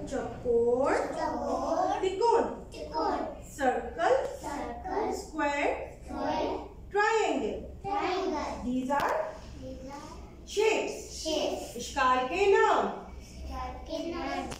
चौकोर, त्रिकोण, circle, square, triangle. These are shapes. इश्काल के नाम.